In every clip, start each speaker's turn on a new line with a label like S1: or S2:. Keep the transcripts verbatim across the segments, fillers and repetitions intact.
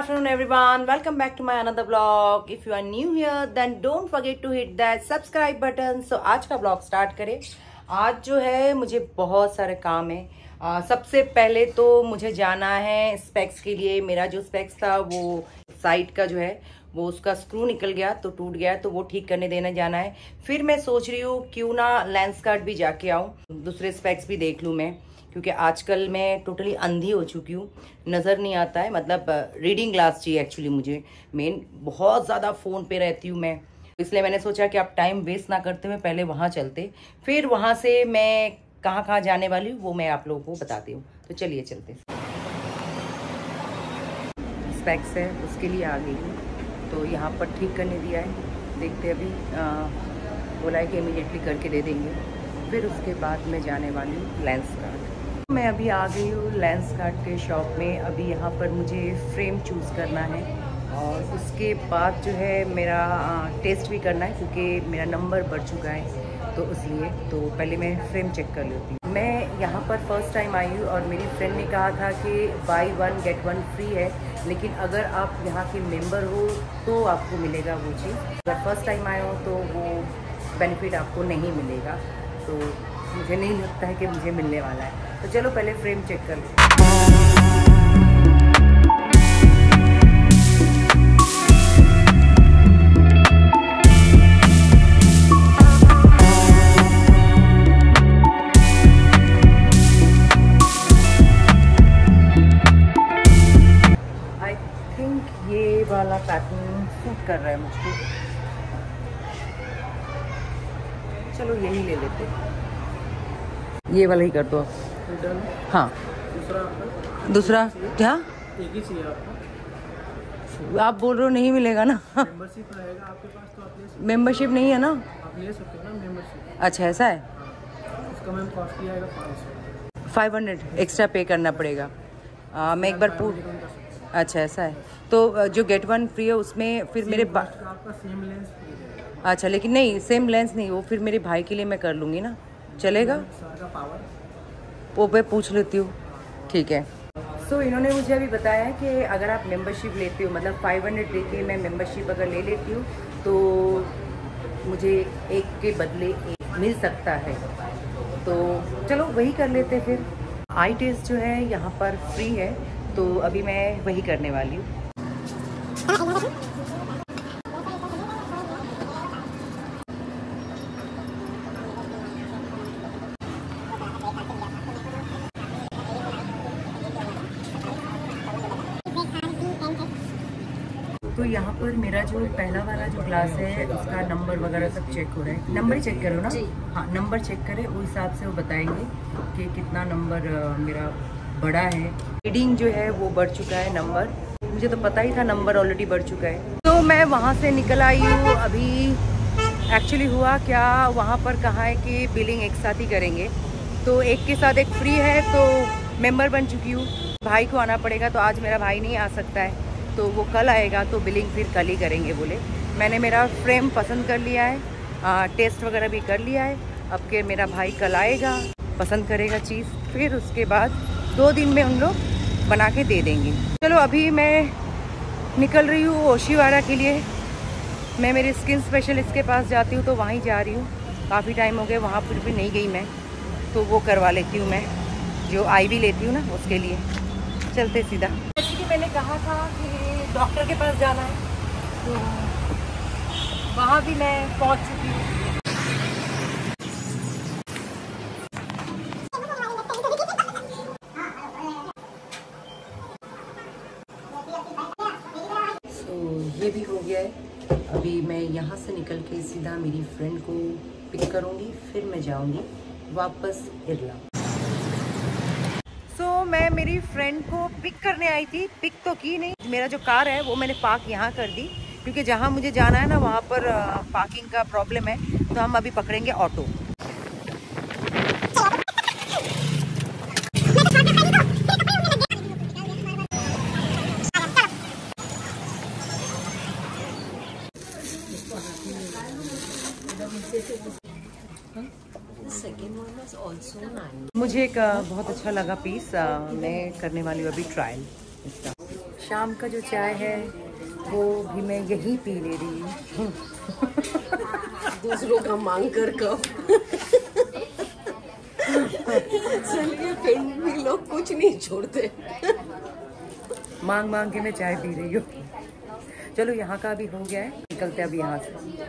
S1: afternoon everyone, welcome back to my another vlog. If you are new here then don't forget to hit that subscribe button. So आज का vlog start करें। आज जो है मुझे बहुत सारे काम है। आ, सबसे पहले तो मुझे जाना है स्पेक्स के लिए। मेरा जो स्पेक्स था वो साइड का जो है वो उसका स्क्रू निकल गया तो टूट गया, तो वो ठीक करने देने जाना है। फिर मैं सोच रही हूँ क्यों ना लेंस कार्ड भी जाके आऊँ, दूसरे स्पेक्स भी देख लूँ मैं, क्योंकि आजकल मैं टोटली अंधी हो चुकी हूँ, नज़र नहीं आता है। मतलब रीडिंग ग्लास चाहिए एक्चुअली मुझे, मेन बहुत ज़्यादा फ़ोन पे रहती हूँ मैं, इसलिए मैंने सोचा कि आप टाइम वेस्ट ना करते हुए पहले वहाँ चलते, फिर वहाँ से मैं कहाँ कहाँ जाने वाली हूँ वो मैं आप लोगों को बताती हूँ। तो चलिए चलते। स्पेक्स है उसके लिए आ गई हूँ, तो यहाँ पर ठीक करने दिया है, देखते अभी बोला है कि इमीडिएटली करके दे देंगे। फिर उसके बाद मैं जाने वाली हूँ लेंस कार्ड। मैं अभी आ गई हूँ लेंस कार्ड के शॉप में। अभी यहाँ पर मुझे फ्रेम चूज़ करना है और उसके बाद जो है मेरा टेस्ट भी करना है, क्योंकि मेरा नंबर बढ़ चुका है तो इसलिए। तो पहले मैं फ्रेम चेक कर लेती हूँ। मैं यहाँ पर फर्स्ट टाइम आई हूँ और मेरी फ्रेंड ने कहा था कि buy one get one free है, लेकिन अगर आप यहाँ के मेंबर हो तो आपको मिलेगा वो चीज़। अगर फर्स्ट टाइम आए हो तो वो बेनिफिट आपको नहीं मिलेगा, तो मुझे नहीं लगता है कि मुझे मिलने वाला है। तो चलो पहले फ्रेम चेक कर लेते हैं। आई थिंक ये वाला पैटर्न सूट कर रहा है मुझको, चलो यही ले लेते हैं। ये वाला ही कर दो हाँ। दूसरा दूसरा क्या
S2: एक ही चाहिए आपको?
S1: आप बोल रहे हो नहीं मिलेगा ना?
S2: मेंबरशिप रहेगा आपके पास तो आप ले सकते।
S1: मेंबरशिप नहीं है ना?
S2: आप ले सकते हो ना मेंबरशिप।
S1: अच्छा ऐसा है।
S2: हाँ, उसका मैम कॉस्ट आएगा पाँच सौ
S1: फाइव हंड्रेड एक्स्ट्रा पे करना पड़ेगा। आ, मैं एक बार पूछ। अच्छा ऐसा है, तो जो गेट वन फ्री है उसमें फिर मेरे
S2: आपका सेम लेंस फ्री है।
S1: अच्छा लेकिन नहीं सेम लेंस नहीं, वो फिर मेरे भाई के लिए मैं कर लूँगी ना, चलेगा?
S2: पावर
S1: वो मैं पूछ लेती हूँ, ठीक है। सो so, इन्होंने मुझे अभी बताया है कि अगर आप मेंबरशिप लेते हो, मतलब फाइव हंड्रेड देके मैं मेंबरशिप अगर ले लेती हूँ तो मुझे एक के बदले एक मिल सकता है। तो चलो वही कर लेते फिर। आई टेस्ट जो है यहाँ पर फ्री है, तो अभी मैं वही करने वाली हूँ। तो यहाँ पर मेरा जो पहला वाला जो ग्लास है उसका नंबर वगैरह सब चेक हो रहा है। नंबर ही चेक करो ना? हाँ नंबर चेक करें, उस हिसाब से वो बताएंगे कि कितना नंबर मेरा बड़ा है। रीडिंग जो है वो बढ़ चुका है नंबर, मुझे तो पता ही था नंबर ऑलरेडी बढ़ चुका है। तो मैं वहाँ से निकल आई हूँ। अभी एक्चुअली हुआ क्या, वहाँ पर कहा है कि बिलिंग एक साथ ही करेंगे, तो एक के साथ एक फ्री है, तो मेम्बर बन चुकी हूँ। भाई को आना पड़ेगा, तो आज मेरा भाई नहीं आ सकता है, तो वो कल आएगा, तो बिलिंग फिर कल ही करेंगे बोले। मैंने मेरा फ्रेम पसंद कर लिया है, आ, टेस्ट वगैरह भी कर लिया है। अब के मेरा भाई कल आएगा, पसंद करेगा चीज़, फिर उसके बाद दो दिन में हम लोग बना के दे देंगे। चलो अभी मैं निकल रही हूँ ओशीवाड़ा के लिए। मैं मेरे स्किन स्पेशलिस्ट के पास जाती हूँ, तो वहीं जा रही हूँ। काफ़ी टाइम हो गया वहाँ पर भी नहीं गई मैं, तो वो करवा लेती हूँ मैं, जो आई भी लेती हूँ ना उसके लिए। चलते सीधा। जैसे कि मैंने कहा था कि डॉक्टर के पास जाना है, तो वहाँ भी मैं पहुँच चुकी हूँ। तो ये भी हो गया है। अभी मैं यहाँ से निकल के सीधा मेरी फ्रेंड को पिक करूँगी, फिर मैं जाऊँगी वापस इरला। तो so, मैं मेरी फ्रेंड को पिक करने आई थी, पिक तो की नहीं। मेरा जो कार है वो मैंने पार्क यहाँ कर दी, क्योंकि जहाँ मुझे जाना है ना वहाँ पर पार्किंग का प्रॉब्लम है, तो हम अभी पकड़ेंगे ऑटो। मुझे एक बहुत अच्छा लगा पीस, मैं करने वाली हूँ अभी ट्रायल इसका। शाम का जो चाय है वो भी मैं यही पी ले रही हूँ।
S3: दूसरों का मांग कर कब चलिए फिर भी लोग कुछ नहीं छोड़ते।
S1: मांग मांग के मैं चाय पी रही हूँ। चलो यहाँ का भी हो गया है, निकलते अब यहाँ से।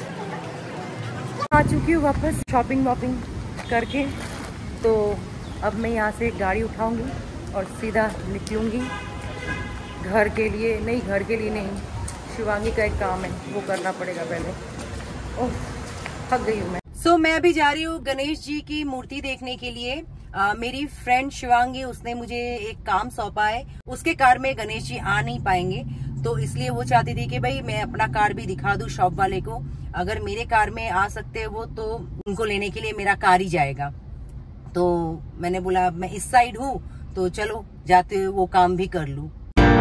S1: आ चुकी हूँ वापस शॉपिंग वॉपिंग करके, तो अब मैं यहाँ से गाड़ी उठाऊंगी और सीधा निकलूंगी घर के लिए। नहीं, घर के लिए नहीं, शिवांगी का एक काम है वो करना पड़ेगा पहले। ओह, थक गई हूँ मैं। सो so, मैं अभी जा रही हूँ गणेश जी की मूर्ति देखने के लिए। आ, मेरी फ्रेंड शिवांगी, उसने मुझे एक काम सौंपा है। उसके कार में गणेश जी आ नहीं पाएंगे, तो इसलिए वो चाहती थी कि भाई मैं अपना कार भी दिखा दूं शॉप वाले को। अगर मेरे कार में आ सकते हैं वो, तो उनको लेने के लिए मेरा कार ही जाएगा। तो मैंने बोला मैं इस साइड हूँ, तो चलो जाते हुए वो काम भी कर लूं।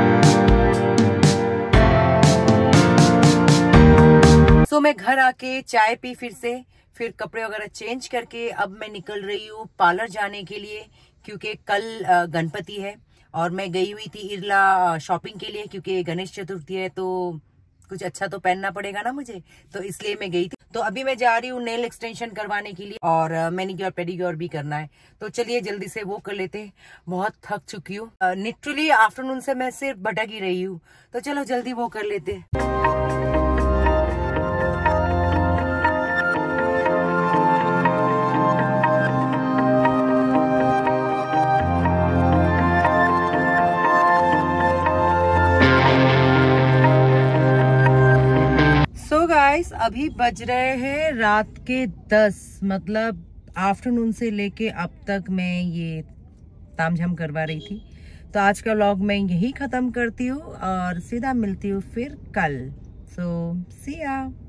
S1: सो मैं घर आके चाय पी, फिर से फिर कपड़े वगैरह चेंज करके अब मैं निकल रही हूँ पार्लर जाने के लिए, क्योंकि कल गणपति है और मैं गई हुई थी इरला शॉपिंग के लिए, क्योंकि गणेश चतुर्थी है तो कुछ अच्छा तो पहनना पड़ेगा ना मुझे, तो इसलिए मैं गई थी। तो अभी मैं जा रही हूँ नेल एक्सटेंशन करवाने के लिए और मैनिक्योर पेडिक्योर भी करना है। तो चलिए जल्दी से वो कर लेते हैं, बहुत थक चुकी हूँ। लिटरली आफ्टरनून से मैं सिर्फ भटक ही रही हूँ, तो चलो जल्दी वो कर लेते हैं। गाइस अभी बज रहे हैं रात के दस, मतलब आफ्टरनून से लेके अब तक मैं ये तामझाम करवा रही थी। तो आज का व्लॉग मैं यही खत्म करती हूँ और सीधा मिलती हूँ फिर कल। सो सी या।